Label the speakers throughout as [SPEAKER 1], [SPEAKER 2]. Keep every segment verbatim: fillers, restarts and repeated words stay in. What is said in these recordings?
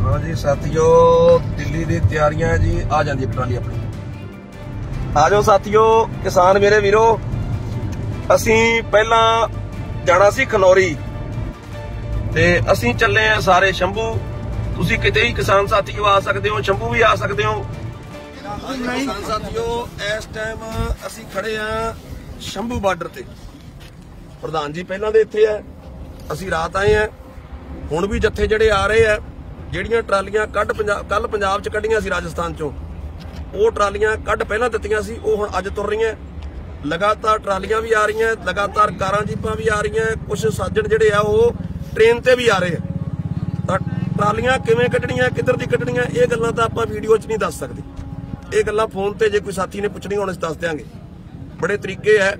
[SPEAKER 1] लो जी साथियों, दिल्ली दी तैयारियां जी। आ जाती है ट्राली अपनी। आ जाओ साथियों, किसान मेरे वीरो। असी पहला जाना सी खनौरी ते असी चले हैं सारे शंभू। तुसी किते ही किसान साथियों आ सकते हो, शंभू भी आ सकते हो। किसान साथियों, इस टाइम असी खड़े हैं शंभू बार्डर ते। प्रधान जी पहला दे इत्थे है, असी रात आए हैं। हुण भी जत्थे जड़े आ रहे हैं, ਜਿਹੜੀਆਂ ਟਰਾਲੀਆਂ ਕੱਢ ਪੰਜਾਬ ਕੱਲ ਪੰਜਾਬ 'ਚ ਕੱਢੀਆਂ ਸੀ ਰਾਜਸਥਾਨ 'ਚੋਂ, ਉਹ ਟਰਾਲੀਆਂ ਕੱਢ ਪਹਿਲਾਂ ਦਿੱਤੀਆਂ ਸੀ, ਉਹ ਹੁਣ ਅੱਜ ਤੁਰ ਰਹੀਆਂ। ਲਗਾਤਾਰ ਟਰਾਲੀਆਂ ਵੀ ਆ ਰਹੀਆਂ, ਲਗਾਤਾਰ ਕਾਰਾਂ ਜੀਪਾਂ ਵੀ ਆ ਰਹੀਆਂ। ਕੁਝ ਸਾਜਣ ਜਿਹੜੇ ਆ ਉਹ ਟ੍ਰੇਨ ਤੇ ਵੀ ਆ ਰਹੇ ਆ। ਤਾਂ ਟਰਾਲੀਆਂ ਕਿਵੇਂ ਕੱਢਣੀਆਂ, ਕਿੱਧਰ ਦੀ ਕੱਢਣੀਆਂ, ਇਹ ਗੱਲਾਂ ਤਾਂ ਆਪਾਂ ਵੀਡੀਓ 'ਚ ਨਹੀਂ ਦੱਸ ਸਕਦੇ। ਇਹ ਗੱਲਾਂ ਫੋਨ ਤੇ ਜੇ ਕੋਈ ਸਾਥੀ ਨੇ ਪੁੱਛਣੀ ਹੋਣ ਅਸੀਂ ਦੱਸ ਦਿਆਂਗੇ। ਬੜੇ ਤਰੀਕੇ ਹੈ,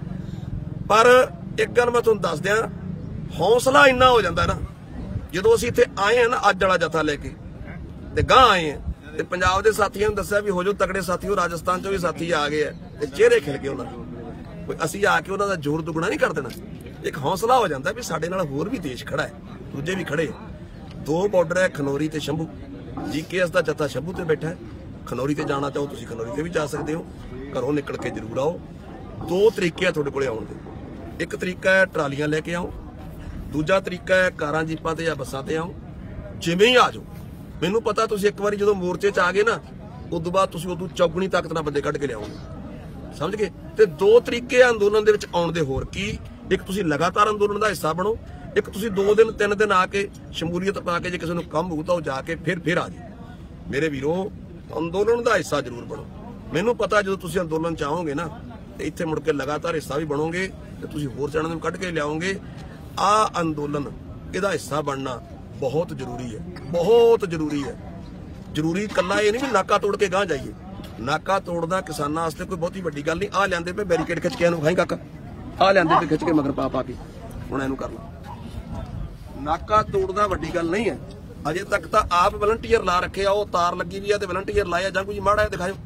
[SPEAKER 1] ਪਰ ਇੱਕ ਗੱਲ ਮੈਂ ਤੁਹਾਨੂੰ ਦੱਸ ਦਿਆਂ, ਹੌਸਲਾ ਇੰਨਾ ਹੋ ਜਾਂਦਾ ਨਾ ਜਦੋਂ ਅਸੀਂ ਇੱਥੇ ਆਏ ਹਾਂ ਨਾ, ਅੱਜ ਵਾਲਾ ਜਥਾ ਲੈ ਕੇ ਤੇ ਗਾਂ ਆਏ ਹਾਂ, ਤੇ ਪੰਜਾਬ ਦੇ ਸਾਥੀਆਂ ਨੂੰ ਦੱਸਿਆ ਵੀ ਹੋ ਜੋ ਤਗੜੇ ਸਾਥੀਓ, ਰਾਜਸਥਾਨ ਚੋਂ ਵੀ ਸਾਥੀ ਆ ਗਏ ਆ ਤੇ ਚਿਹਰੇ ਖਿਲ ਗਏ ਉਹਨਾਂ ਦੇ। ਕੋਈ ਅਸੀਂ ਆ ਕੇ ਉਹਨਾਂ ਦਾ ਜ਼ੋਰ ਦੁਗਣਾ ਨਹੀਂ ਕਰ ਦੇਣਾ। ਇੱਕ ਹੌਸਲਾ ਹੋ ਜਾਂਦਾ ਵੀ ਸਾਡੇ ਨਾਲ ਹੋਰ ਵੀ ਦੇਸ਼ ਖੜਾ ਹੈ, ਦੂਜੇ ਵੀ ਖੜੇ। ਦੋ ਬਾਰਡਰ ਹੈ, ਖਨੌਰੀ ਤੇ ਸ਼ੰਭੂ। ਜੀਕੇਐਸ ਦਾ ਜਥਾ ਸ਼ੰਭੂ ਤੇ ਬੈਠਾ ਹੈ। ਖਨੌਰੀ ਤੇ ਜਾਣਾ ਚਾਹੋ ਤੁਸੀਂ ਖਨੌਰੀ ਤੇ ਵੀ ਜਾ ਸਕਦੇ ਹੋ, ਘਰੋਂ ਨਿਕਲ ਕੇ ਜ਼ਰੂਰ ਆਓ। ਦੋ ਤਰੀਕੇ ਆ ਤੁਹਾਡੇ ਕੋਲੇ ਆਉਣ ਦੇ। ਇੱਕ ਤਰੀਕਾ ਹੈ ਟਰਾਲੀਆਂ ਲੈ ਕੇ ਆਓ, ਦੂਜਾ ਤਰੀਕਾ ਹੈ ਕਾਰਾਂ ਜੀਪਾਂ ਤੇ ਜਾਂ ਬੱਸਾਂ ਤੇ ਆਓ। ਜਿਵੇਂ ਹੀ ਆ ਜਾਓ, ਮੈਨੂੰ ਪਤਾ ਤੁਸੀਂ ਇੱਕ ਵਾਰੀ ਜਦੋਂ ਮੋਰਚੇ 'ਚ ਆ ਗਏ ਨਾ, ਉਦੋਂ ਬਾਅਦ ਤੁਸੀਂ ਉਦੋਂ ਚੌਗੁਣੀ ਤਾਕਤ ਨਾਲ ਬੰਦੇ ਕੱਢ ਕੇ ਲਿਆਓਗੇ, ਸਮਝ ਗਏ। ਤੇ ਦੋ ਤਰੀਕੇ ਆ ਅੰਦੋਲਨ ਦੇ ਵਿੱਚ ਆਉਣ ਦੇ ਹੋਰ ਕੀ। ਇੱਕ ਤੁਸੀਂ ਲਗਾਤਾਰ ਅੰਦੋਲਨ ਦਾ ਹਿੱਸਾ ਬਣੋ, ਇੱਕ ਤੁਸੀਂ ਦੋ ਦਿਨ ਤਿੰਨ ਦਿਨ ਆ ਕੇ ਸ਼ਮੂਲੀਅਤ ਪਾ ਕੇ ਜੇ ਕਿਸੇ ਨੂੰ ਕੰਮ ਹੋਊ ਤਾਂ ਉਹ ਜਾ ਕੇ ਫਿਰ ਫਿਰ ਆ ਜਾਏ। ਮੇਰੇ ਵੀਰੋ, ਅੰਦੋਲਨ ਦਾ ਹਿੱਸਾ ਜ਼ਰੂਰ ਬਣੋ। ਮੈਨੂੰ ਪਤਾ ਜਦੋਂ ਤੁਸੀਂ ਅੰਦੋਲਨ 'ਚ ਆਓਗੇ ਨਾ ਤੇ ਇੱਥੇ ਮੁੜ ਕੇ ਲਗਾਤਾਰ ਹਿੱਸਾ ਵੀ ਬਣੋਗੇ ਤੇ ਤੁਸੀਂ ਹੋਰ ਜਣਾਂ ਨੂੰ ਕੱਢ ਕੇ ਲਿਆਓਗੇ। ਆ ਅੰਦੋਲਨ ਇਹਦਾ ਹਿੱਸਾ ਬਣਨਾ ਬਹੁਤ ਜ਼ਰੂਰੀ ਹੈ, ਬਹੁਤ ਜ਼ਰੂਰੀ ਹੈ। ਜ਼ਰੂਰੀ ਕੱਲਾ ਇਹ ਨਹੀਂ ਵੀ ਨਾਕਾ ਤੋੜ ਕੇ ਗਾਂਹ ਜਾਈਏ। ਨਾਕਾ ਤੋੜਨਾ ਕਿਸਾਨਾਂ ਵਾਸਤੇ ਕੋਈ ਬਹੁਤੀ ਵੱਡੀ ਗੱਲ ਨਹੀਂ। ਆ ਲਿਆਂਦੇ ਪਏ ਬੈਰੀਕੇਡ ਖਿੱਚ ਕੇ, ਇਹਨੂੰ ਖਾਈ ਕਾਕਾ, ਆ ਲਿਆਂਦੇ ਪਏ ਖਿੱਚ ਕੇ ਮਗਰ ਪਾ ਪਾ ਕੇ, ਹੁਣ ਇਹਨੂੰ ਕਰ ਲਾ। ਨਾਕਾ ਤੋੜਨਾ ਵੱਡੀ ਗੱਲ ਨਹੀਂ ਹੈ। ਅਜੇ ਤੱਕ ਤਾਂ ਆਪ ਵਲੰਟੀਅਰ ਲਾ ਰੱਖੇ ਆ, ਉਹ ਤਾਰ ਲੱਗੀ ਵੀ ਆ ਤੇ ਵਲੰਟੀਅਰ ਲਾਇਆ। ਜਾਂ ਕੋਈ ਮਾੜਾ ਦਿਖਾਓ,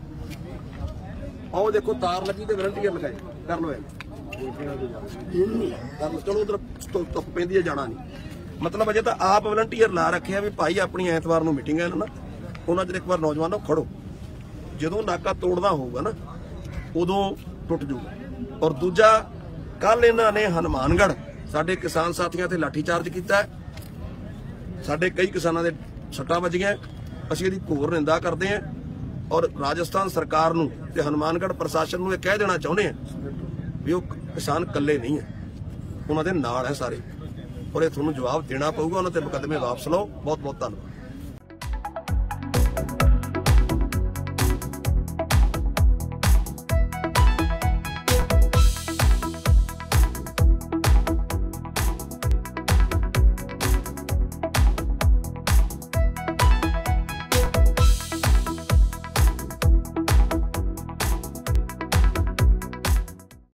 [SPEAKER 1] ਆਓ ਦੇਖੋ ਤਾਰ ਲੱਗੀ ਤੇ ਵਲੰਟੀਅਰ ਲਗਾਏ, ਕਰ ਲਓ ਇਹ। ਚਲੋ ਉਧਰ ਧੁੱਪ ਪੈਂਦੀ ਹੈ, ਜਾਣਾ ਨਹੀਂ। ਮਤਲਬ ਅਜੇ ਤਾਂ ਆਪ ਵਲੰਟੀਅਰ ਲਾ ਰੱਖਿਆ ਵੀ ਭਾਈ ਆਪਣੀ ਐਤਵਾਰ ਨੂੰ ਮੀਟਿੰਗ ਹੈ ਨਾ, ਉਹਨਾਂ ਚ ਇੱਕ ਵਾਰ ਨੌਜਵਾਨੋ ਖੜੋ। ਜਦੋਂ ਨਾਕਾ ਤੋੜਨਾ ਹੋਊਗਾ ਨਾ ਉਦੋਂ ਟੁੱਟ ਜਾਊਗਾ। ਔਰ ਦੂਜਾ, ਕੱਲ ਇਹਨਾਂ ਨੇ ਹਨੂਮਾਨਗੜ੍ਹ ਸਾਡੇ ਕਿਸਾਨ ਸਾਥੀਆਂ ਤੇ ਲਾਠੀ ਚਾਰਜ ਕੀਤਾ। ਸਾਡੇ ਕਈ ਕਿਸਾਨਾਂ ਦੇ ਸੱਟਾਂ ਵੱਜੀਆਂ। ਅਸੀਂ ਇਹਦੀ ਘੋਰ ਨਿੰਦਾ ਕਰਦੇ ਹਾਂ ਔਰ ਰਾਜਸਥਾਨ ਸਰਕਾਰ ਨੂੰ ਤੇ ਹਨੂਮਾਨਗੜ੍ਹ ਪ੍ਰਸ਼ਾਸਨ ਨੂੰ ਇਹ ਕਹਿ ਦੇਣਾ ਚਾਹੁੰਦੇ ਹਾਂ ਵੀ ਉਹ ਕਿਸਾਨ ਇਕੱਲੇ ਨਹੀਂ ਹੈ, ਉਹਨਾਂ ਦੇ ਨਾਲ ਹੈ ਸਾਰੇ। ਔਰ ਇਹ ਤੁਹਾਨੂੰ ਜਵਾਬ ਦੇਣਾ ਪਊਗਾ। ਉਹਨਾਂ ਤੇ ਮੁਕੱਦਮੇ ਵਾਪਸ ਲਓ। ਬਹੁਤ ਬਹੁਤ ਧੰਨਵਾਦ।